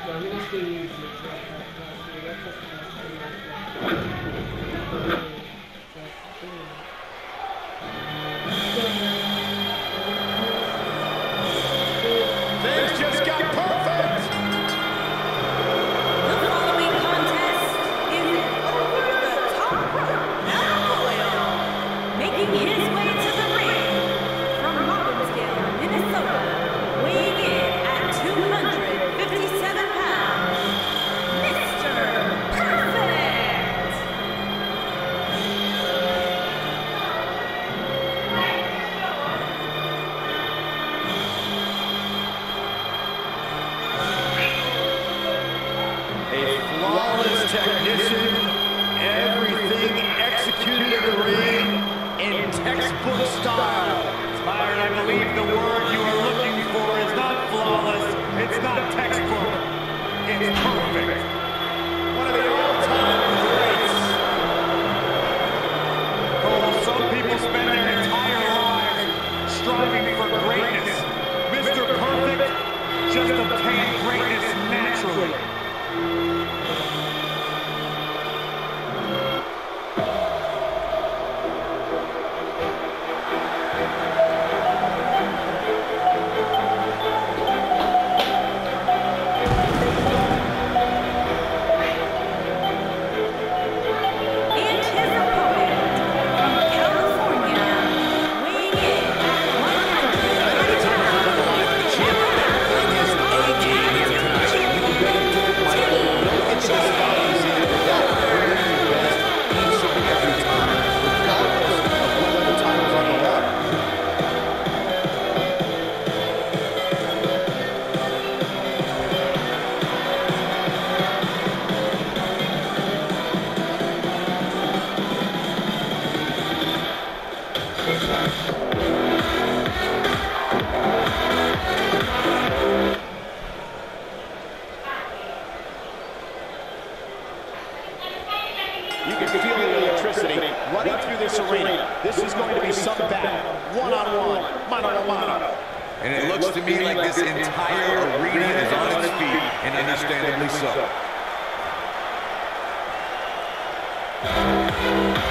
Things just got perfect! The following contest is over the top rope battle royal. Making his way to the ring from Robbinsdale, Minnesota, weighing in at 257 pounds, Mr. Perfect! A flawless technician, everything executed in the ring in textbook style. Byron, I believe the word you are looking for is not flawless, it's not textbook, it's perfect. One of the all-time greats. Cole, some people spend their entire lives striving for greatness. Mr. Perfect just obtained greatness naturally. You can feel the electricity running through this arena. This is going to be some battle. One-on-one, mano-a-mano. And it looks to me like this entire arena is on its feet, and understandably so.